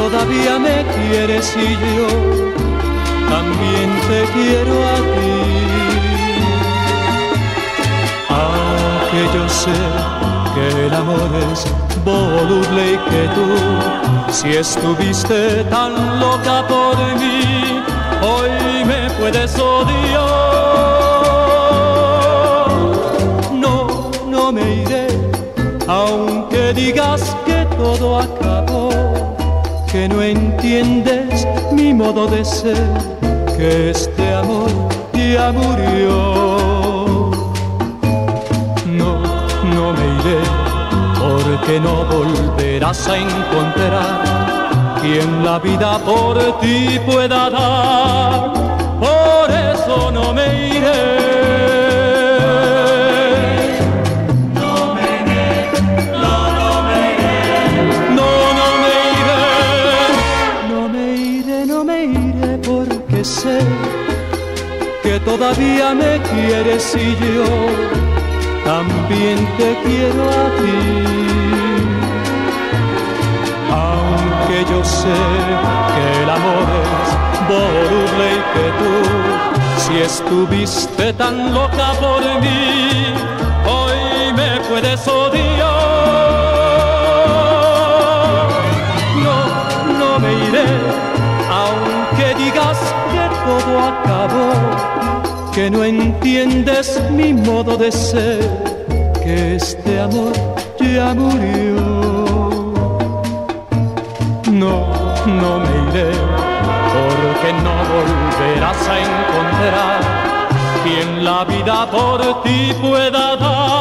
todavía me quieres y yo también te quiero a ti. Aunque yo sé que el amor es voluble y que tú, si estuviste tan loca por mí, hoy me puedes odiar. No, no me iré, aunque digas que todo acabó, que no entiendes mi modo de ser, que este amor ya murió. No, no me iré, porque no volverás a encontrar quien la vida por ti pueda dar. Por eso no me iré. Sé que todavía me quieres y yo también te quiero a ti. Aunque yo sé que el amor es voluble y que tú, si estuviste tan loca por mí, hoy me puedes odiar. No, no me iré, aunque digas que todo acabó, que no entiendes mi modo de ser, que este amor ya murió. No, no me iré, porque no volverás a encontrar quien la vida por ti pueda dar.